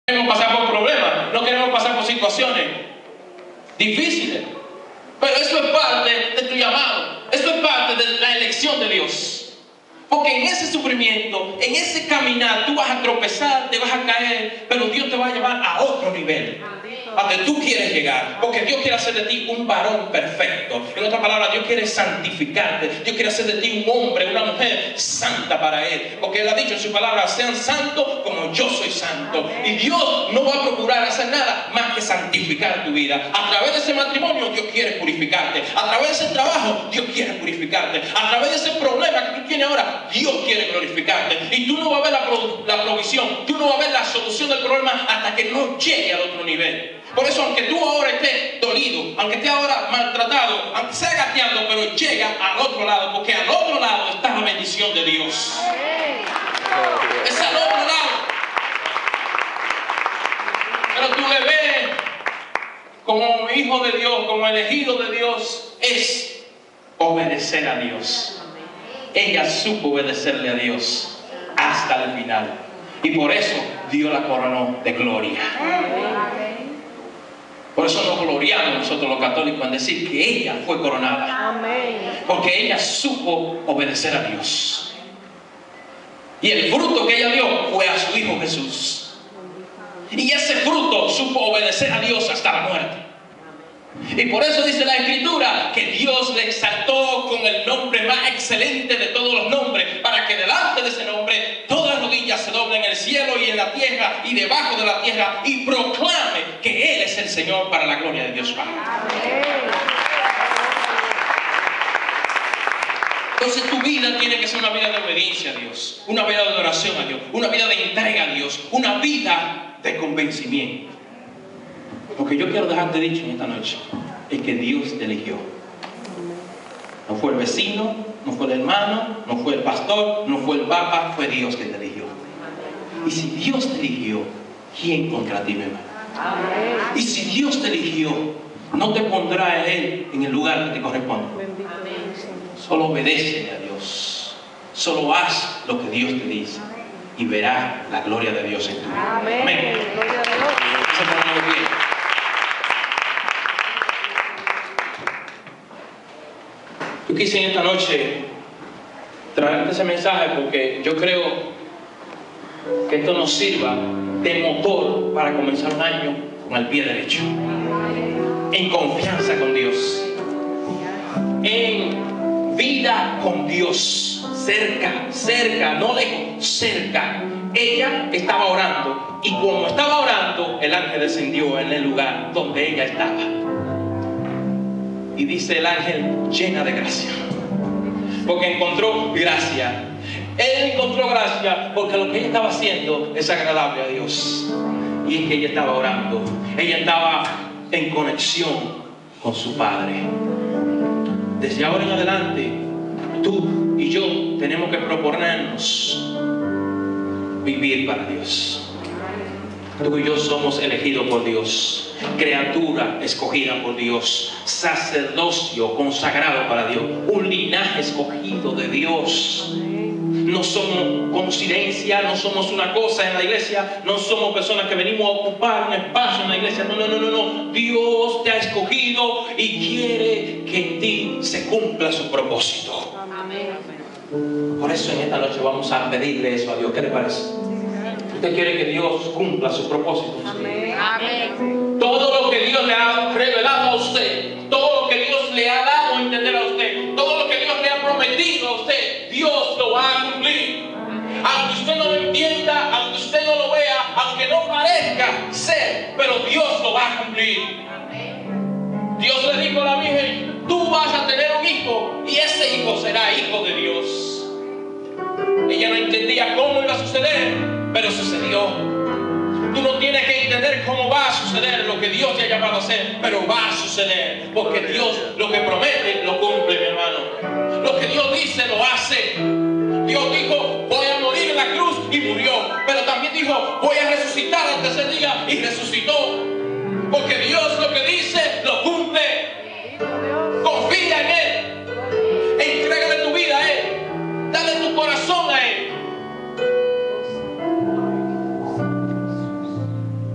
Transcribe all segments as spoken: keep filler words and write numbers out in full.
queremos pasar por problemas, no queremos pasar por situaciones difíciles. Pero eso es parte de tu llamado, eso es parte de la elección de Dios. Porque en ese sufrimiento, en ese caminar, tú vas a tropezar, te vas a caer, pero Dios te va a llevar a otro nivel, a donde tú quieres llegar. Porque Dios quiere hacer de ti un varón perfecto. En otras palabras, Dios quiere santificarte. Dios quiere hacer de ti un hombre, una mujer santa para Él. Porque Él ha dicho en su palabra, sean santos como yo soy santo. Y Dios no va a procurar hacer nada más que santificar tu vida. A través de ese matrimonio, Dios quiere purificarte. A través de ese trabajo, Dios quiere purificarte. A través de ese problema que tú tienes ahora, Dios quiere glorificarte. Y tú no vas a ver la, pro, la provisión, tú no vas a ver la solución del problema hasta que no llegue al otro nivel. Por eso, aunque tú ahora estés dolido, aunque estés ahora maltratado, aunque sea gateando, pero llega al otro lado, porque al otro lado está la bendición de Dios. Es al otro lado. Pero tu bebé, como hijo de Dios, como elegido de Dios, es obedecer a Dios. Ella supo obedecerle a Dios hasta el final. Y por eso Dios la coronó de gloria. Por eso nos gloriamos nosotros los católicos en decir que ella fue coronada. Porque ella supo obedecer a Dios. Y el fruto que ella dio fue a su Hijo Jesús. Y ese fruto supo obedecer a Dios hasta la muerte. Y por eso dice la Escritura que Dios le exaltó con el nombre más excelente de todos los nombres, para que delante de ese nombre todas rodillas se doblen en el cielo y en la tierra y debajo de la tierra, y proclame que Él es el Señor, para la gloria de Dios Padre. Entonces tu vida tiene que ser una vida de obediencia a Dios, una vida de adoración a Dios, una vida de entrega a Dios, una vida de convencimiento. Lo que yo quiero dejarte dicho en esta noche es que Dios te eligió. No fue el vecino, no fue el hermano, no fue el pastor, no fue el papa, fue Dios que te eligió. Y si Dios te eligió, ¿quién contra ti, mi hermano? Y si Dios te eligió, no te pondrá a Él en el lugar que te corresponde. Solo obedécele a Dios. Solo haz lo que Dios te dice y verás la gloria de Dios en tu vida. Amén. Amén. Yo quise en esta noche traerte ese mensaje porque yo creo que esto nos sirva de motor para comenzar un año con el pie derecho, en confianza con Dios, en vida con Dios, cerca, cerca, no lejos, cerca. Ella estaba orando y como estaba orando, el ángel descendió en el lugar donde ella estaba. Y dice el ángel, llena de gracia, porque encontró gracia. Él encontró gracia porque lo que ella estaba haciendo es agradable a Dios. Y es que ella estaba orando, ella estaba en conexión con su Padre. Desde ahora en adelante, tú y yo tenemos que proponernos vivir para Dios. Tú y yo somos elegidos por Dios, criatura escogida por Dios, sacerdocio consagrado para Dios, un linaje escogido de Dios. No somos coincidencia, no somos una cosa en la iglesia, no somos personas que venimos a ocupar un espacio en la iglesia. No, no, no, no, no. Dios te ha escogido y quiere que en ti se cumpla su propósito. Amén. Por eso en esta noche vamos a pedirle eso a Dios. ¿Qué le parece? Usted quiere que Dios cumpla sus propósitos. Amén. Amén. Todo lo que Dios le ha revelado a usted, todo lo que Dios le ha dado a entender a usted, todo lo que Dios le ha prometido a usted, Dios lo va a cumplir. Aunque usted no lo entienda, aunque usted no lo vea, aunque no parezca ser, pero Dios lo va a cumplir. Dios le dijo a la Virgen, tú vas a tener un hijo y ese hijo será hijo de Dios. Ella no entendía cómo iba a suceder, pero sucedió. Tú no tienes que entender cómo va a suceder lo que Dios te ha llamado a hacer, pero va a suceder, porque Dios lo que promete lo cumple, mi hermano. Lo que Dios dice lo hace. Dios dijo, voy a morir en la cruz y murió, pero también dijo, voy a resucitar al tercer día y resucitó, porque Dios lo que dice lo cumple. Confía en Él, entrégale tu vida a Él, dale tu corazón a Él.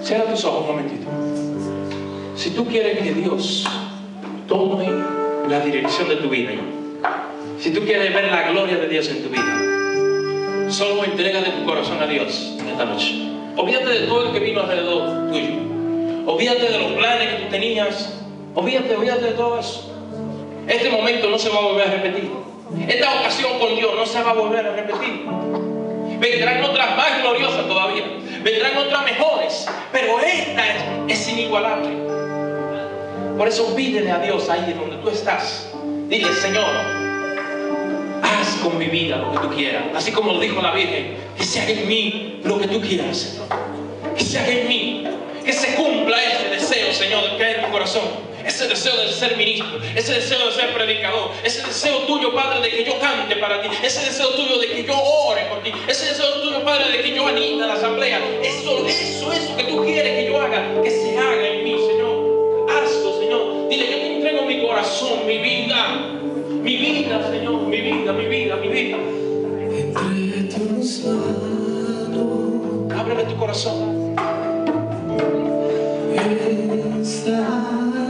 Cierra tus ojos un momentito. Si tú quieres que Dios tome la dirección de tu vida, si tú quieres ver la gloria de Dios en tu vida, solo entrégale tu corazón a Dios en esta noche. Olvídate de todo el que vino alrededor tuyo. Olvídate de los planes que tú tenías. Olvídate, olvídate de todo eso. Este momento no se va a volver a repetir. Esta ocasión con Dios no se va a volver a repetir. Vendrán otras más gloriosas todavía. Vendrán otras mejores. Pero esta es, es inigualable. Por eso pídele a Dios ahí donde tú estás. Dile: Señor, haz con mi vida lo que tú quieras. Así como lo dijo la Virgen, que se haga en mí lo que tú quieras, Señor. Que se haga en mí. Que se cumpla ese deseo, Señor, que hay en tu corazón. Ese deseo de ser ministro, ese deseo de ser predicador, ese deseo tuyo, Padre, de que yo cante para ti, ese deseo tuyo de que yo ore por ti, ese deseo tuyo, Padre, de que yo anime a la asamblea. Eso, eso, eso que tú quieres que yo haga, que se haga en mí, Señor. Hazlo, Señor. Dile: yo te entrego mi corazón, mi vida, mi vida, Señor, mi vida, mi vida, mi vida. Entre tus manos, ábreme tu corazón. Está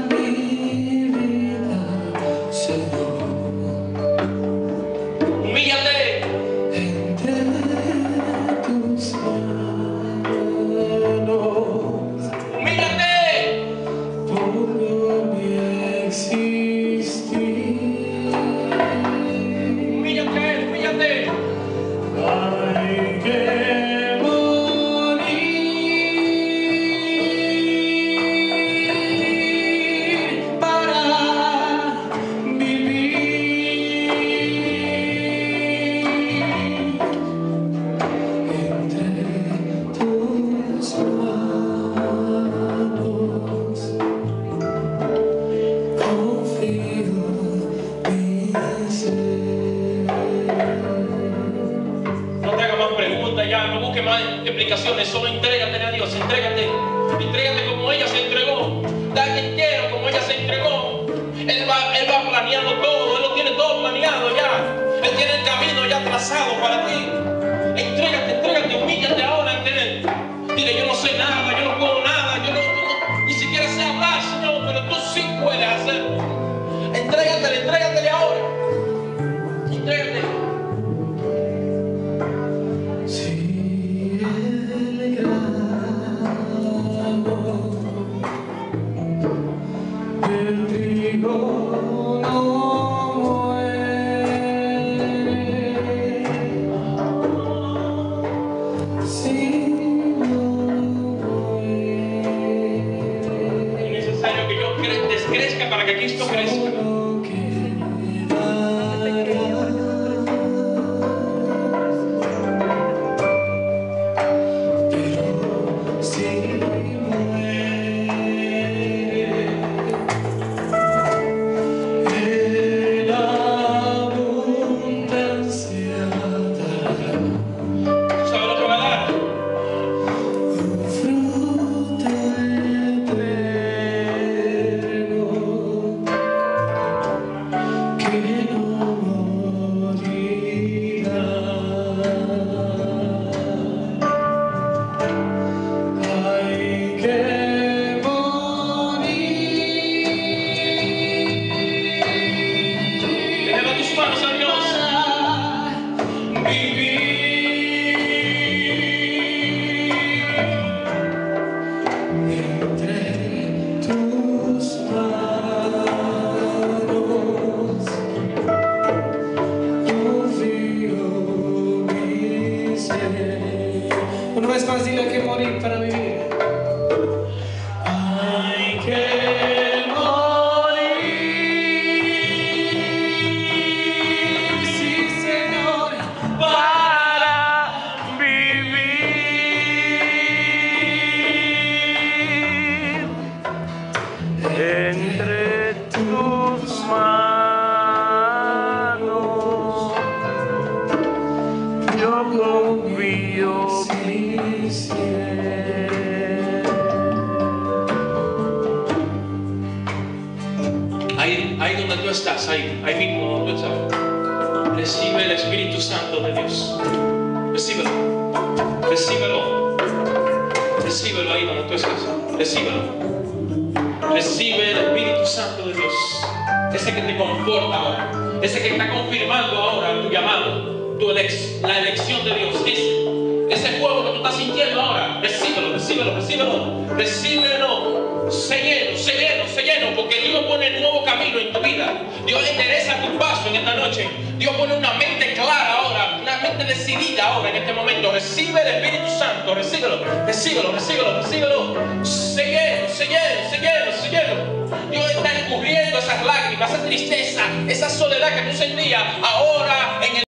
explicaciones, solo entrégate a Dios, entrégate, entrégate como ella se entregó, dale entero como ella se entregó. Él va, él va planeando todo, Él lo tiene todo planeado ya, Él tiene el camino ya trazado para ti. Entrégate, entrégate, humíllate ahora ante Él. Dile: yo no sé nada, yo no puedo nada, yo no, yo no ni siquiera sé hablar, Señor, pero tú sí puedes hacerlo. Entrégatele, entrégatele ahora, entrégate. Una vez más, dile: que morir para vivir. Hay que morir, sí, Señor, para vivir entre tus manos. Yo confío mi cielo. Ahí, ahí donde tú estás, ahí, ahí mismo donde tú estás, recibe el Espíritu Santo de Dios. Recíbelo, recíbelo. Recíbelo ahí donde tú estás. Recíbelo. Recibe el Espíritu Santo de Dios. Ese que te conforta ahora. Ese que está confirmando ahora tu llamado. Tu elec la elección de Dios. Ese, ese fuego que tú estás sintiendo ahora. Recíbelo, recíbelo, recíbelo. Recíbelo. Se lleno, se lleno, se lleno. Porque Dios pone un nuevo camino en tu vida. Dios endereza tu paso en esta noche. Dios pone una mente clara ahora. Una mente decidida ahora en este momento. Recibe el Espíritu Santo. Recíbelo, recíbelo, recíbelo, recíbelo. Se lleno, se lleno, se lleno, se lleno. Dios está encubriendo esas lágrimas, esa tristeza, esa soledad que tú sentías ahora en el